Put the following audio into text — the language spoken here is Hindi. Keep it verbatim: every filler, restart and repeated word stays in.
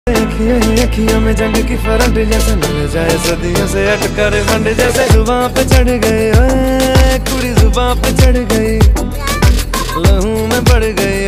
अखियों में जंग की फरंट जैसे मिल जाए सदियों से अटकर फंड जैसे जुबां पे चढ़ गए, ओए कुड़ी जुबां पे चढ़ गई, लहू में बढ़ गई।